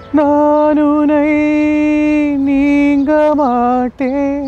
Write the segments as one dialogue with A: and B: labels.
A: நான் உன்னை நீங்க மாட்டேன்,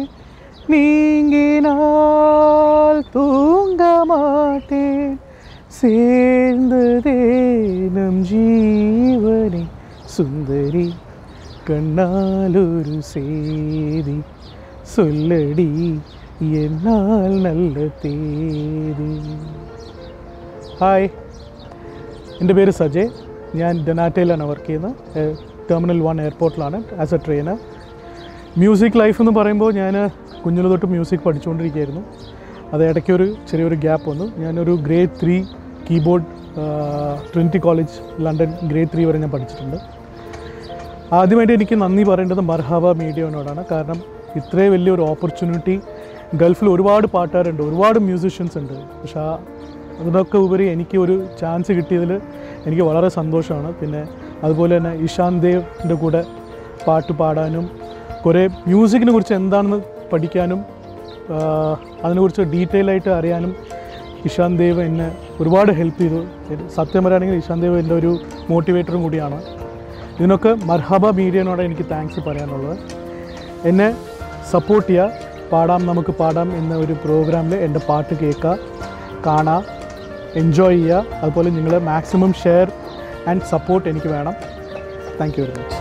A: நீங்கினால் தூங்க மாட்டேன், சேர்ந்ததே நம் ஜீவனே சுந்தரி, கண்ணால் ஒரு செய்தி சொல்லடி என்னால் நல்ல தேதி. ഹായ്, എൻ്റെ പേര് സജയ്. ഞാൻ ഡൊനാറ്റയിലാണ് വർക്ക് ചെയ്യുന്നത്. ടെർമിനൽ 1 എയർപോർട്ടിലാണ് as a trainer. Music life എന്ന് പറയുമ്പോൾ ഞാൻ കുഞ്ഞിലെ തൊട്ട് മ്യൂസിക് പഠിച്ചുകൊണ്ടിരിക്കുകയായിരുന്നു. അത് ഇടയ്ക്കൊരു ചെറിയൊരു ഗ്യാപ്പ് വന്നു. ഞാനൊരു grade 3 keyboard trinity college London grade 3 വരെ ഞാൻ പഠിച്ചിട്ടുണ്ട്. ആദ്യമായിട്ട് എനിക്ക് നന്ദി പറയേണ്ടത് മർഹബ മീഡിയയോടാണ്. കാരണം ഇത്രയും വലിയൊരു ഓപ്പർച്യൂണിറ്റി, ഗൾഫിൽ ഒരുപാട് പാട്ടുകാരുണ്ട്, ഒരുപാട് മ്യൂസിഷ്യൻസ് ഉണ്ട്. പക്ഷേ അതിനൊക്കെ ഉപരി എനിക്ക് ഒരു ചാൻസ് കിട്ടിയതിൽ എനിക്ക് വളരെ സന്തോഷമാണ്. പിന്നെ അതുപോലെ തന്നെ ഇഷാൻ ദേവിൻ്റെ കൂടെ പാട്ട് പാടാനും കുറേ മ്യൂസിക്കിനെ കുറിച്ച് എന്താണെന്ന് പഠിക്കാനും അതിനെക്കുറിച്ച് ഡീറ്റെയിൽ ആയിട്ട് അറിയാനും ഇഷാൻ ദേവ് എന്നെ ഒരുപാട് ഹെൽപ്പ് ചെയ്തു. സത്യം പറയുകയാണെങ്കിൽ ഇഷാൻ ദേവ് എൻ്റെ ഒരു മോട്ടിവേറ്ററും കൂടിയാണ്. ഇതിനൊക്കെ മർഹബ മീഡിയനോട് എനിക്ക് താങ്ക്സ് പറയാനുള്ളത്. എന്നെ സപ്പോർട്ട് ചെയ്യുക. പാടാം നമുക്ക് പാടാം എന്ന ഒരു പ്രോഗ്രാമിൽ എൻ്റെ പാട്ട് കേൾക്കുക, കാണാം, എൻജോയ് ചെയ്യുക. അതുപോലെ നിങ്ങൾ മാക്സിമം ഷെയർ ആൻഡ് സപ്പോർട്ട് എനിക്ക് വേണം. Thank you very much.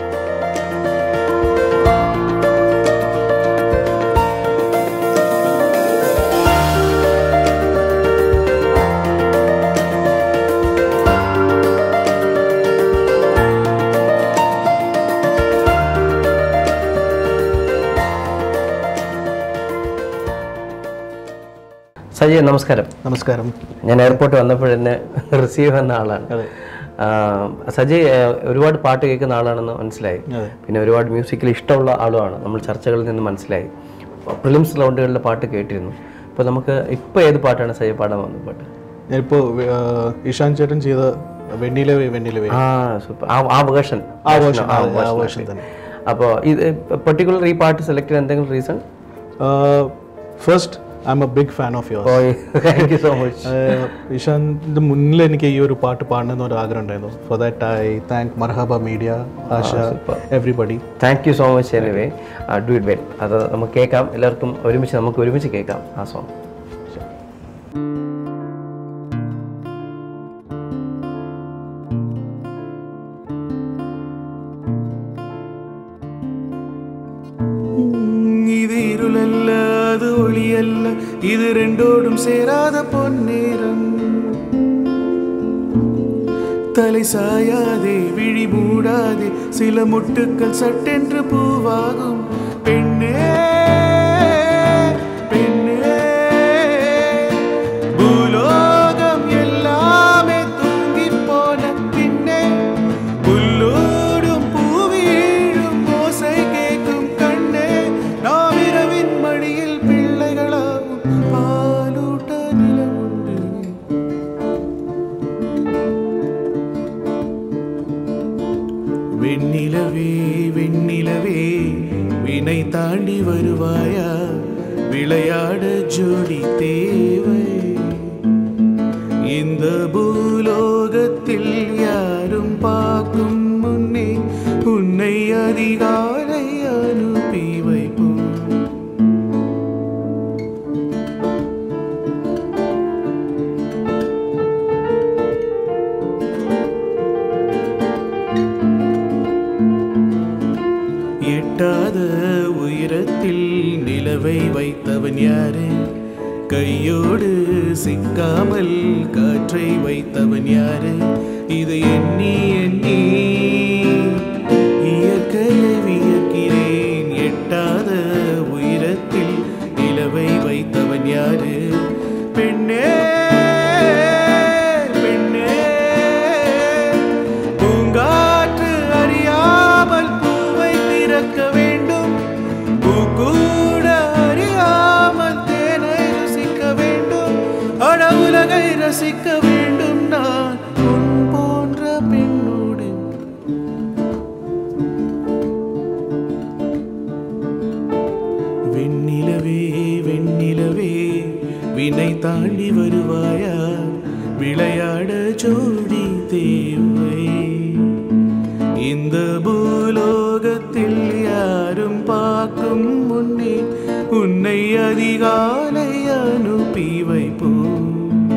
B: Sajay, നമസ്കാരം.
A: നമസ്കാരം.
B: ഞാൻ എയർപോർട്ടിൽ വന്നപ്പോഴെന്നെ റിസീവ് ചെയ്യുന്ന ആളാണ്. സജയ് ഒരുപാട് പാട്ട് കേൾക്കുന്ന ആളാണെന്ന് മനസ്സിലായി. പിന്നെ ഒരുപാട് മ്യൂസിക്കിൽ ഇഷ്ടമുള്ള ആളുമാണ്. നമ്മൾ ചർച്ചകളിൽ നിന്ന് മനസ്സിലായി. പ്രിലിംസ് റൗണ്ടുകളിലെ പാട്ട് കേട്ടിരുന്നു. അപ്പോൾ നമുക്ക് ഇപ്പോൾ ഏത് പാട്ടാണ് സജയ് പാടാൻ വന്നത്? പാട്ട്
A: ഞാനിപ്പോൾ ഇഷാൻ ചേട്ടൻ ചെയ്ത വെണ്ണിലവേ വെണ്ണിലവേ.
B: സൂപ്പർ. ആ വേർഷൻ
A: തന്നെ.
B: അപ്പോൾ ഇത് പെർട്ടിക്കുലർ ഈ പാട്ട് സെലക്ട് ചെയ്യാൻ എന്തെങ്കിലും reason?
A: First, I'm a big fan of yours.
B: Oh, thank you so much.
A: ഇഷാന്റെ മുന്നിൽ എനിക്ക് ഈ ഒരു പാട്ട് പാടണമെന്ന് ഒരു ആഗ്രഹം ഉണ്ടായിരുന്നു. For that I thank Marhaba media, Asha, everybody.
B: Thank you so much. Anyway, do it well. അത് നമുക്ക് കേൾക്കാം, എല്ലാവർക്കും നമുക്ക് ഒരുമിച്ച് കേൾക്കാം ആ സോങ്.
A: இது ரெண்டோடும் சேராத பொன்னேரம், தலை சாயாதே விழி மூடாதே, சில முட்டுக்கள் சட்டென்று பூவாகும். பெண்ணே பெண்ணே, பூலோகம் எல்லாமே தூங்கி போன பின்னே, புல்லோடும் பூவீழும் ஓசை கேட்கும் கண்ணே, நாம் இரவின் மடியில் பாலூட்ட நிலவுண்டு. வெண்ணிலவே வெண்ணிலவே, வினை தாண்டி வருவாயா, விளையாட ஜோடி தேவை. இந்த பூலோகத்தில் யாரும் பார்க்கும் முன்னே உன்னை அதிகாலை அனுப்பி வைப்போம். எட்டாத உயரத்தில் நிலவை வைத்தவன் யாரு, கையோடு சிக்காமல் காற்றை வைத்தவன் யாரு, இது எண்ணி எண்ணி இயற்கையை வியக்கிறேன். எட்டாத உயரத்தில் நிலவை வைத்தவன் யாரு, பெண்ணே ரசிக்க வேண்டும். நான் உன் போன்ற பெண்ணோடு வெண்ணிலவே வெண்ணிலவே, வினை தாண்டி வருவாயா, விளையாட ஜோடி தேவை. இந்த பொன்னே உன்னை அதிகாலை அனுப்பி வைப்போம்.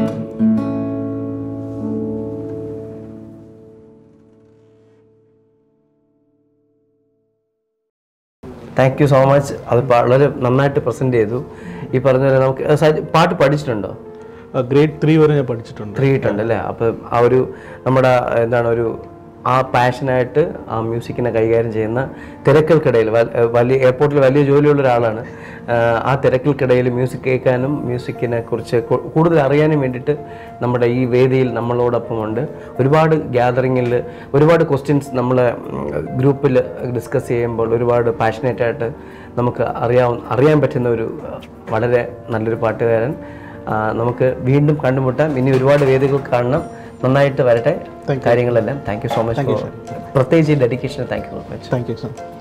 B: Thank you so much. അത് വളരെ നന്നായിട്ട് പ്രസൻറ്റ് ചെയ്തു. ഈ പറഞ്ഞ പോലെ നമുക്ക് പാട്ട് പഠിച്ചിട്ടുണ്ടോ?
A: ഗ്രേഡ് 3 വരെ ഞാൻ പഠിച്ചിട്ടുണ്ട്.
B: 3 ഇട്ടുണ്ട് അല്ലേ? അപ്പം ആ ഒരു നമ്മുടെ എന്താണ് ഒരു ആ പാഷനായിട്ട് ആ മ്യൂസിക്കിനെ കൈകാര്യം ചെയ്യുന്ന തിരക്കൾക്കിടയിൽ വലിയ എയർപോർട്ടിൽ വലിയ ജോലിയുള്ള ഒരാളാണ്. ആ തിരക്കൾക്കിടയിൽ മ്യൂസിക് കേൾക്കാനും മ്യൂസിക്കിനെ കുറിച്ച് കൂടുതൽ അറിയാനും വേണ്ടിയിട്ട് നമ്മുടെ ഈ വേദിയിൽ നമ്മളോടൊപ്പമുണ്ട്. ഒരുപാട് ഗ്യാതറിങ്ങിൽ ഒരുപാട് ക്വസ്റ്റ്യൻസ് നമ്മൾ ഗ്രൂപ്പിൽ ഡിസ്കസ് ചെയ്യുമ്പോൾ ഒരുപാട് പാഷനേറ്റായിട്ട് നമുക്ക് അറിയാൻ പറ്റുന്ന ഒരു വളരെ നല്ലൊരു പാട്ടുകാരൻ. നമുക്ക് വീണ്ടും കണ്ടുമുട്ടാം. ഇനി ഒരുപാട് വേദികൾ കാണണം. നന്നായിട്ട് വരട്ടെ കാര്യങ്ങളെല്ലാം. Thank you so much. പ്രത്യേകിച്ച് ഈ ഡെഡിക്കേഷന് thank you so much.
A: Thank you sir.